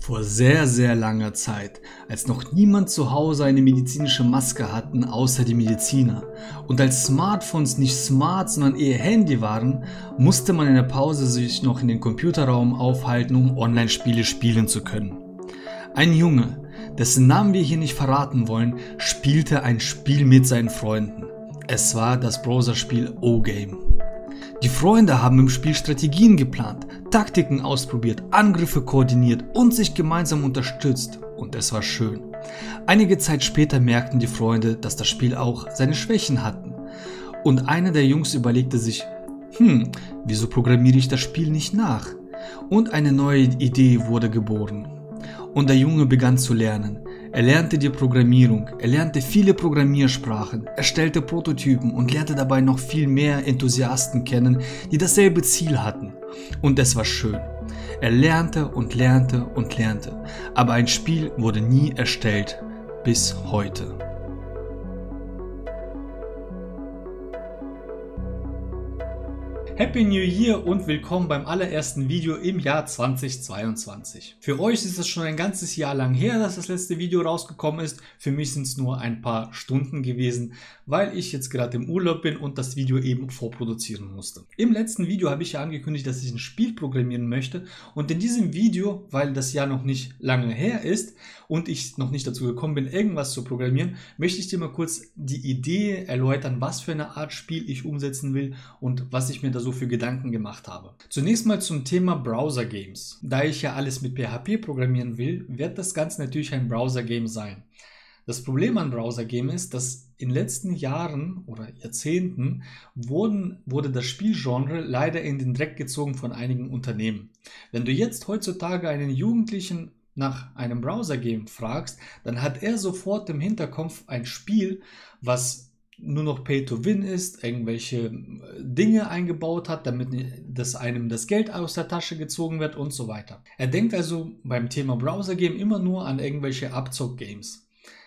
Vor sehr, sehr langer Zeit, als noch niemand zu Hause eine medizinische Maske hatten, außer die Mediziner, und als Smartphones nicht smart, sondern eher Handy waren, musste man in der Pause sich noch in den Computerraum aufhalten, um Online-Spiele spielen zu können. Ein Junge, dessen Namen wir hier nicht verraten wollen, spielte ein Spiel mit seinen Freunden. Es war das Browserspiel O-Game. Die Freunde haben im Spiel Strategien geplant, Taktiken ausprobiert, Angriffe koordiniert und sich gemeinsam unterstützt, und es war schön. Einige Zeit später merkten die Freunde, dass das Spiel auch seine Schwächen hatten, und einer der Jungs überlegte sich, wieso programmiere ich das Spiel nicht nach? Und eine neue Idee wurde geboren. Und der Junge begann zu lernen. Er lernte die Programmierung, er lernte viele Programmiersprachen, erstellte Prototypen und lernte dabei noch viel mehr Enthusiasten kennen, die dasselbe Ziel hatten. Und es war schön. Er lernte und lernte und lernte, aber ein Spiel wurde nie erstellt, bis heute. Happy New Year und willkommen beim allerersten Video im Jahr 2022. Für euch ist es schon ein ganzes Jahr lang her, dass das letzte Video rausgekommen ist. Für mich sind es nur ein paar Stunden gewesen, weil ich jetzt gerade im Urlaub bin und das Video eben vorproduzieren musste. Im letzten Video habe ich ja angekündigt, dass ich ein Spiel programmieren möchte, und in diesem Video, weil das Jahr noch nicht lange her ist und ich noch nicht dazu gekommen bin, irgendwas zu programmieren, möchte ich dir mal kurz die Idee erläutern, was für eine Art Spiel ich umsetzen will und was ich mir da so für Gedanken gemacht habe. Zunächst mal zum Thema Browser Games. Da ich ja alles mit PHP programmieren will, wird das Ganze natürlich ein Browser Game sein. Das Problem an Browser Game ist, dass in den letzten Jahren oder Jahrzehnten wurde das Spielgenre leider in den Dreck gezogen von einigen Unternehmen. Wenn du jetzt heutzutage einen Jugendlichen nach einem Browser Game fragst, dann hat er sofort im Hinterkopf ein Spiel, was nur noch Pay-to-Win ist, irgendwelche Dinge eingebaut hat, damit dass einem das Geld aus der Tasche gezogen wird und so weiter. Er denkt also beim Thema Browser-Game immer nur an irgendwelche Abzock-Games.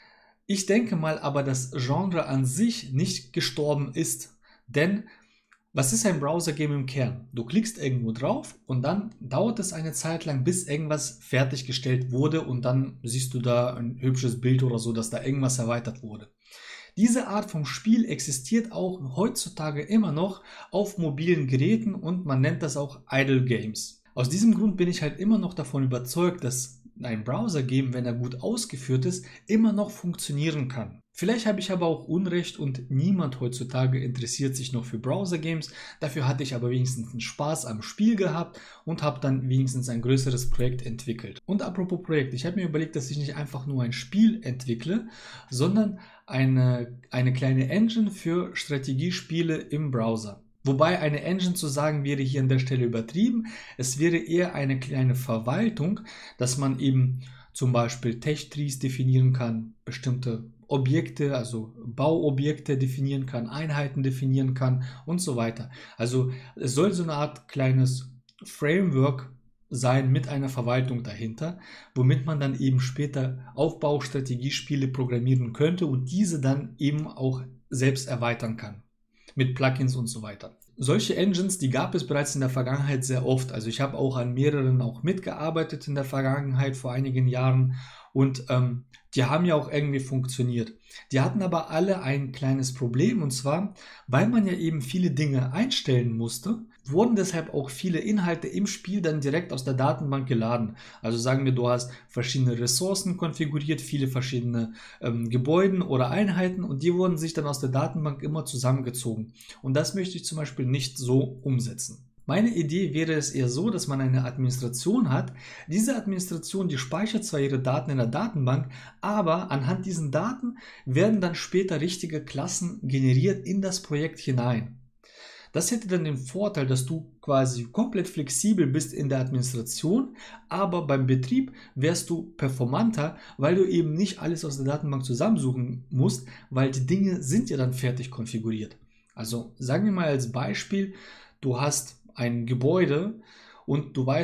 Ich denke mal aber, dass Genre an sich nicht gestorben ist, denn was ist ein Browser-Game im Kern? Du klickst irgendwo drauf und dann dauert es eine Zeit lang, bis irgendwas fertiggestellt wurde, und dann siehst du da ein hübsches Bild oder so, dass da irgendwas erweitert wurde. Diese Art von Spiel existiert auch heutzutage immer noch auf mobilen Geräten und man nennt das auch Idle Games. Aus diesem Grund bin ich halt immer noch davon überzeugt, dass ein Browser-Game, wenn er gut ausgeführt ist, immer noch funktionieren kann. Vielleicht habe ich aber auch Unrecht und niemand heutzutage interessiert sich noch für Browser-Games. Dafür hatte ich aber wenigstens einen Spaß am Spiel gehabt und habe dann wenigstens ein größeres Projekt entwickelt. Und apropos Projekt, ich habe mir überlegt, dass ich nicht einfach nur ein Spiel entwickle, sondern eine kleine Engine für Strategiespiele im Browser. Wobei eine Engine zu sagen wäre hier an der Stelle übertrieben. Es wäre eher eine kleine Verwaltung, dass man eben zum Beispiel Tech-Trees definieren kann, bestimmte Objekte, also Bauobjekte definieren kann, Einheiten definieren kann und so weiter. Also es soll so eine Art kleines Framework sein mit einer Verwaltung dahinter, womit man dann eben später Aufbaustrategiespiele programmieren könnte und diese dann eben auch selbst erweitern kann. Mit Plugins und so weiter. Solche Engines, die gab es bereits in der Vergangenheit sehr oft. Also ich habe auch an mehreren auch mitgearbeitet in der Vergangenheit vor einigen Jahren, und die haben ja auch irgendwie funktioniert. Die hatten aber alle ein kleines Problem, und zwar, weil man ja eben viele Dinge einstellen musste, wurden deshalb auch viele Inhalte im Spiel dann direkt aus der Datenbank geladen. Also sagen wir, du hast verschiedene Ressourcen konfiguriert, viele verschiedene Gebäude oder Einheiten, und die wurden sich dann aus der Datenbank immer zusammengezogen. Und das möchte ich zum Beispiel nicht so umsetzen. Meine Idee wäre es eher so, dass man eine Administration hat. Diese Administration, die speichert zwar ihre Daten in der Datenbank, aber anhand diesen Daten werden dann später richtige Klassen generiert in das Projekt hinein. Das hätte dann den Vorteil, dass du quasi komplett flexibel bist in der Administration, aber beim Betrieb wärst du performanter, weil du eben nicht alles aus der Datenbank zusammensuchen musst, weil die Dinge sind ja dann fertig konfiguriert. Also sagen wir mal als Beispiel, du hast ein Gebäude und du weißt,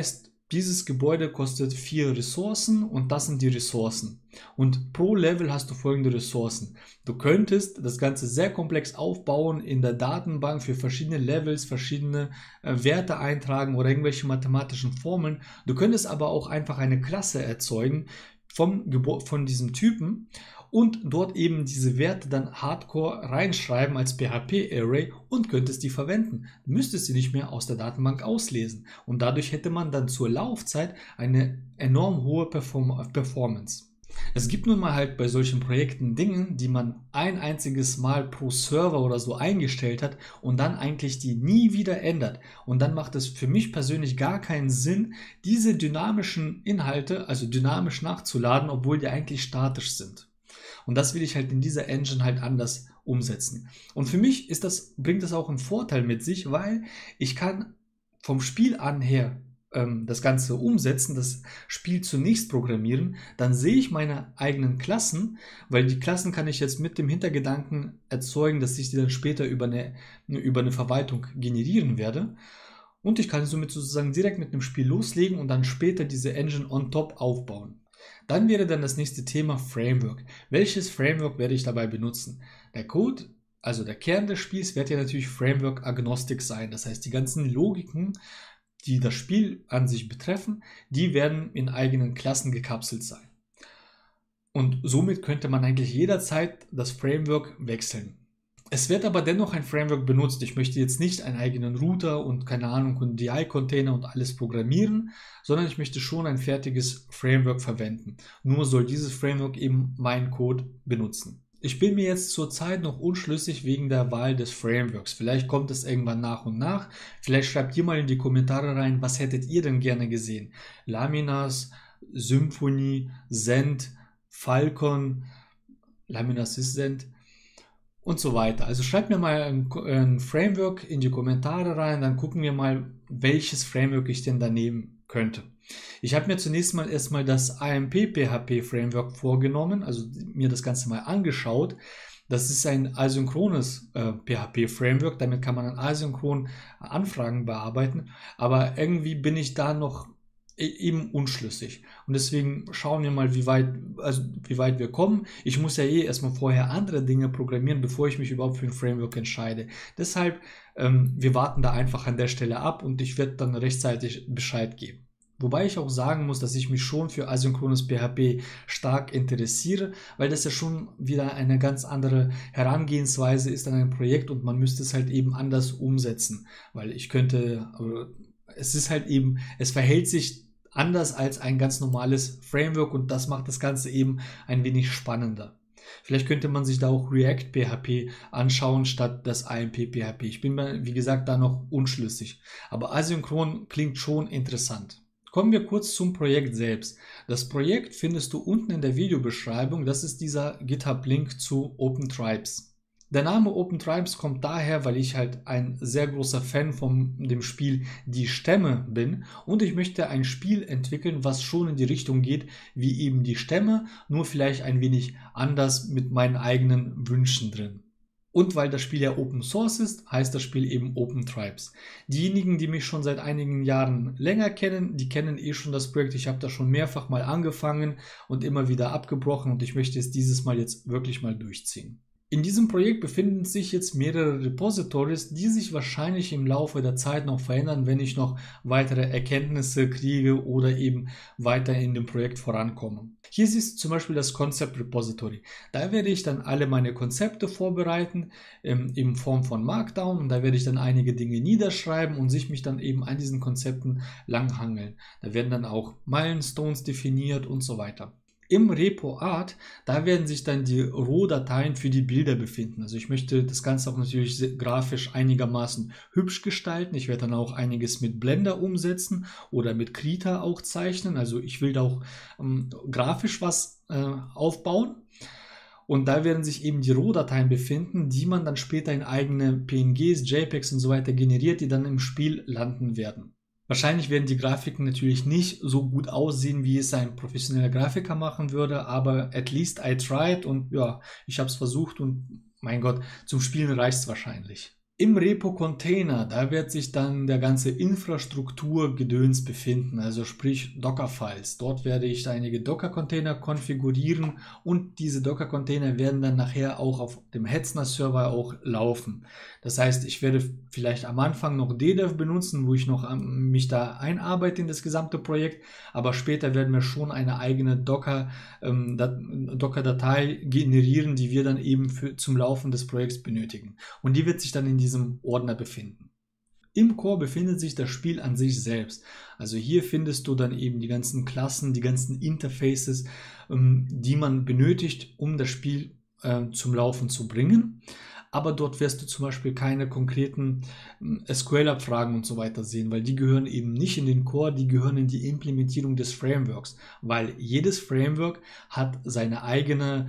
Dieses Gebäude kostet 4 Ressourcen und das sind die Ressourcen. Und pro Level hast du folgende Ressourcen. Du könntest das Ganze sehr komplex aufbauen, in der Datenbank für verschiedene Levels, verschiedene Werte eintragen oder irgendwelche mathematischen Formeln. Du könntest aber auch einfach eine Klasse erzeugen von diesem Typen und dort eben diese Werte dann hardcore reinschreiben als PHP-Array und könntest die verwenden. Du müsstest sie nicht mehr aus der Datenbank auslesen und dadurch hätte man dann zur Laufzeit eine enorm hohe Performance. Es gibt nun mal halt bei solchen Projekten Dinge, die man ein einziges Mal pro Server oder so eingestellt hat und dann eigentlich die nie wieder ändert. Und dann macht es für mich persönlich gar keinen Sinn, diese dynamischen Inhalte, also dynamisch nachzuladen, obwohl die eigentlich statisch sind. Und das will ich halt in dieser Engine halt anders umsetzen. Und für mich bringt das auch einen Vorteil mit sich, weil ich kann vom Spiel an her das Ganze umsetzen, das Spiel zunächst programmieren, dann sehe ich meine eigenen Klassen, weil die Klassen kann ich jetzt mit dem Hintergedanken erzeugen, dass ich die dann später über eine Verwaltung generieren werde. Und ich kann somit sozusagen direkt mit dem Spiel loslegen und dann später diese Engine on top aufbauen. Dann wäre dann das nächste Thema Framework. Welches Framework werde ich dabei benutzen? Der Code, also der Kern des Spiels, wird ja natürlich Framework agnostic sein. Das heißt, die ganzen Logiken, die das Spiel an sich betreffen, die werden in eigenen Klassen gekapselt sein. Und somit könnte man eigentlich jederzeit das Framework wechseln. Es wird aber dennoch ein Framework benutzt. Ich möchte jetzt nicht einen eigenen Router und keine Ahnung und DI-Container und alles programmieren, sondern ich möchte schon ein fertiges Framework verwenden. Nur soll dieses Framework eben meinen Code benutzen. Ich bin mir jetzt zurzeit noch unschlüssig wegen der Wahl des Frameworks. Vielleicht kommt es irgendwann nach und nach. Vielleicht schreibt ihr mal in die Kommentare rein, was hättet ihr denn gerne gesehen? Laminas, Symfony, Zend, Falcon, Laminas ist Zend und so weiter. Also schreibt mir mal ein Framework in die Kommentare rein, dann gucken wir mal, welches Framework ich denn da nehmen könnte. Ich habe mir zunächst mal erstmal das AMP-PHP-Framework vorgenommen, also mir das Ganze mal angeschaut. Das ist ein asynchrones PHP-Framework, damit kann man dann asynchron Anfragen bearbeiten, aber irgendwie bin ich da noch eben unschlüssig. Und deswegen schauen wir mal, wie weit wir kommen. Ich muss ja erstmal vorher andere Dinge programmieren, bevor ich mich überhaupt für ein Framework entscheide. Deshalb, wir warten da einfach an der Stelle ab und ich werde dann rechtzeitig Bescheid geben. Wobei ich auch sagen muss, dass ich mich schon für asynchrones PHP stark interessiere, weil das ja schon wieder eine ganz andere Herangehensweise ist an ein Projekt und man müsste es halt eben anders umsetzen, weil es verhält sich anders als ein ganz normales Framework und das macht das Ganze eben ein wenig spannender. Vielleicht könnte man sich da auch React PHP anschauen statt das AMP PHP. Ich bin mir, wie gesagt, da noch unschlüssig. Aber asynchron klingt schon interessant. Kommen wir kurz zum Projekt selbst. Das Projekt findest du unten in der Videobeschreibung. Das ist dieser GitHub-Link zu OpenTribes. Der Name OpenTribes kommt daher, weil ich halt ein sehr großer Fan von dem Spiel Die Stämme bin und ich möchte ein Spiel entwickeln, was schon in die Richtung geht wie eben die Stämme, nur vielleicht ein wenig anders mit meinen eigenen Wünschen drin. Und weil das Spiel ja Open Source ist, heißt das Spiel eben OpenTribes. Diejenigen, die mich schon seit einigen Jahren länger kennen, die kennen schon das Projekt. Ich habe da schon mehrfach mal angefangen und immer wieder abgebrochen und ich möchte es dieses Mal jetzt wirklich mal durchziehen. In diesem Projekt befinden sich jetzt mehrere Repositories, die sich wahrscheinlich im Laufe der Zeit noch verändern, wenn ich noch weitere Erkenntnisse kriege oder eben weiter in dem Projekt vorankomme. Hier siehst du zum Beispiel das Concept Repository. Da werde ich dann alle meine Konzepte vorbereiten in Form von Markdown und da werde ich dann einige Dinge niederschreiben und mich dann eben an diesen Konzepten langhangeln. Da werden dann auch Milestones definiert und so weiter. Im Repo Art, da werden sich dann die Rohdateien für die Bilder befinden. Also ich möchte das Ganze auch natürlich grafisch einigermaßen hübsch gestalten. Ich werde dann auch einiges mit Blender umsetzen oder mit Krita auch zeichnen. Also ich will da auch grafisch was aufbauen. Und da werden sich eben die Rohdateien befinden, die man dann später in eigene PNGs, JPEGs und so weiter generiert, die dann im Spiel landen werden. Wahrscheinlich werden die Grafiken natürlich nicht so gut aussehen, wie es ein professioneller Grafiker machen würde, aber at least I tried und ja, ich habe es versucht und mein Gott, zum Spielen reicht es wahrscheinlich. Im Repo-Container, da wird sich dann der ganze Infrastrukturgedöns befinden, also sprich Docker-Files. Dort werde ich einige Docker-Container konfigurieren und diese Docker-Container werden dann nachher auch auf dem Hetzner-Server auch laufen. Das heißt, ich werde vielleicht am Anfang noch DDEV benutzen, wo ich noch mich da einarbeite in das gesamte Projekt, aber später werden wir schon eine eigene Docker-Datei generieren, die wir dann eben zum Laufen des Projekts benötigen. Und die wird sich dann in diesem Ordner befinden. Im Core befindet sich das Spiel an sich selbst. Also hier findest du dann eben die ganzen Klassen, die ganzen Interfaces, die man benötigt, um das Spiel zum Laufen zu bringen. Aber dort wirst du zum Beispiel keine konkreten SQL-Abfragen und so weiter sehen, weil die gehören eben nicht in den Core, die gehören in die Implementierung des Frameworks, weil jedes Framework hat seine eigene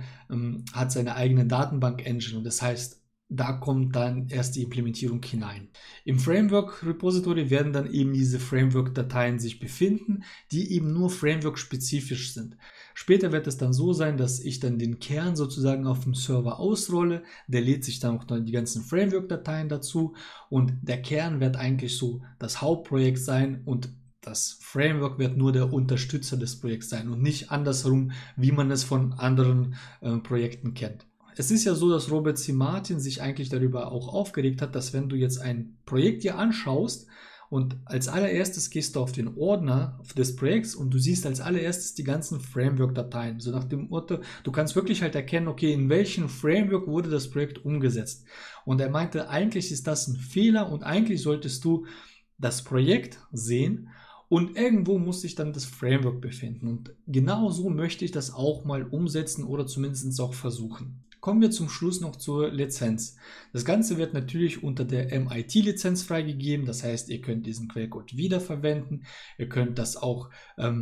Datenbank-Engine und das heißt, da kommt dann erst die Implementierung hinein. Im Framework-Repository werden dann eben diese Framework-Dateien sich befinden, die eben nur Framework-spezifisch sind. Später wird es dann so sein, dass ich dann den Kern sozusagen auf dem Server ausrolle. Der lädt sich dann auch dann die ganzen Framework-Dateien dazu und der Kern wird eigentlich so das Hauptprojekt sein und das Framework wird nur der Unterstützer des Projekts sein und nicht andersherum, wie man es von anderen Projekten kennt. Es ist ja so, dass Robert C. Martin sich eigentlich darüber auch aufgeregt hat, dass wenn du jetzt ein Projekt dir anschaust und als allererstes gehst du auf den Ordner des Projekts und du siehst als allererstes die ganzen Framework-Dateien. So nach dem Motto, du kannst wirklich halt erkennen, okay, in welchem Framework wurde das Projekt umgesetzt. Und er meinte, eigentlich ist das ein Fehler und eigentlich solltest du das Projekt sehen und irgendwo muss sich dann das Framework befinden. Und genau so möchte ich das auch mal umsetzen oder zumindest auch versuchen. Kommen wir zum Schluss noch zur Lizenz. Das Ganze wird natürlich unter der MIT-Lizenz freigegeben, das heißt, ihr könnt diesen Quellcode wiederverwenden, ihr könnt das auch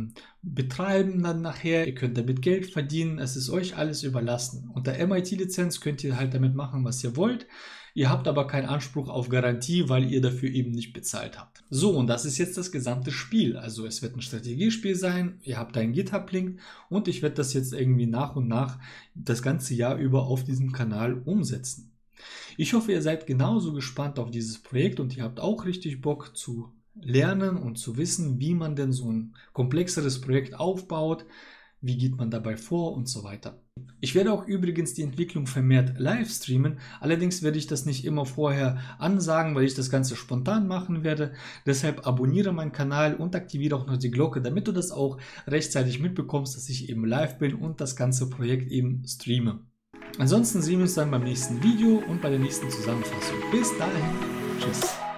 betreiben dann nachher, ihr könnt damit Geld verdienen, es ist euch alles überlassen. Unter MIT-Lizenz könnt ihr halt damit machen, was ihr wollt. Ihr habt aber keinen Anspruch auf Garantie, weil ihr dafür eben nicht bezahlt habt. So, und das ist jetzt das gesamte Spiel. Also es wird ein Strategiespiel sein, ihr habt einen GitHub-Link und ich werde das jetzt irgendwie nach und nach das ganze Jahr über auf diesem Kanal umsetzen. Ich hoffe, ihr seid genauso gespannt auf dieses Projekt und ihr habt auch richtig Bock zu lernen und zu wissen, wie man denn so ein komplexeres Projekt aufbaut, wie geht man dabei vor und so weiter. Ich werde auch übrigens die Entwicklung vermehrt live streamen, allerdings werde ich das nicht immer vorher ansagen, weil ich das Ganze spontan machen werde. Deshalb abonniere meinen Kanal und aktiviere auch noch die Glocke, damit du das auch rechtzeitig mitbekommst, dass ich eben live bin und das ganze Projekt eben streame. Ansonsten sehen wir uns dann beim nächsten Video und bei der nächsten Zusammenfassung. Bis dahin, tschüss.